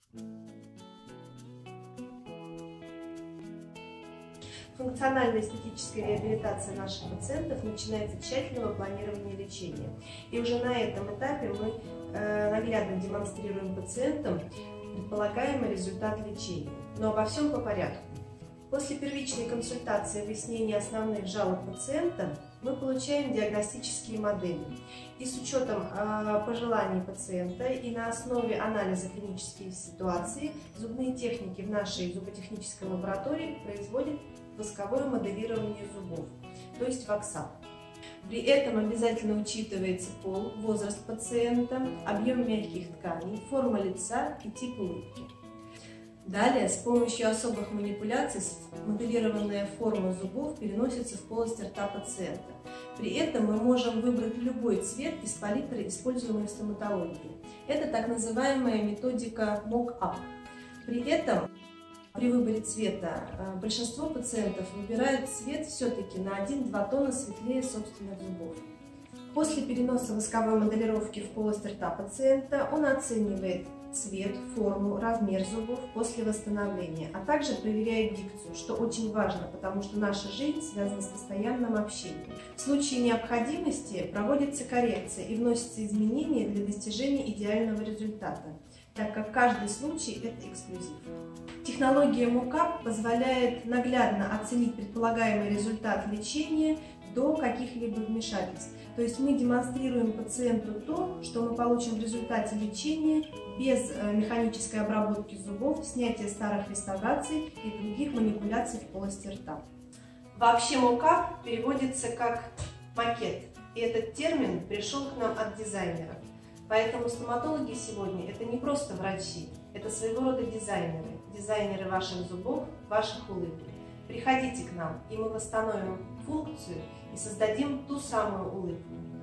Функциональная эстетическая реабилитация наших пациентов начинается с тщательного планирования лечения. И уже на этом этапе мы наглядно демонстрируем пациентам предполагаемый результат лечения. Но обо всем по порядку. После первичной консультации и выяснения основных жалоб пациента мы получаем диагностические модели. И с учетом пожеланий пациента и на основе анализа клинических ситуаций зубные техники в нашей зуботехнической лаборатории производят восковое моделирование зубов, то есть ваксап. При этом обязательно учитывается пол, возраст пациента, объем мягких тканей, форма лица и тип улыбки. Далее, с помощью особых манипуляций моделированная форма зубов переносится в полость рта пациента. При этом мы можем выбрать любой цвет из палитры, используемой в стоматологии. Это так называемая методика mock-up. При этом при выборе цвета большинство пациентов выбирают цвет все-таки на 1-2 тона светлее собственных зубов. После переноса восковой моделировки в полость рта пациента он оценивает цвет, форму, размер зубов после восстановления, а также проверяет дикцию, что очень важно, потому что наша жизнь связана с постоянным общением. В случае необходимости проводится коррекция и вносятся изменения для достижения идеального результата, так как каждый случай – это эксклюзив. Технология mock-up позволяет наглядно оценить предполагаемый результат лечения до каких-либо вмешательств. То есть мы демонстрируем пациенту то, что мы получим в результате лечения без механической обработки зубов, снятия старых реставраций и других манипуляций в полости рта. Вообще mock-up переводится как макет, и этот термин пришел к нам от дизайнеров. Поэтому стоматологи сегодня это не просто врачи, это своего рода дизайнеры ваших зубов, ваших улыбок. Приходите к нам, и мы восстановим функцию и создадим ту самую улыбку.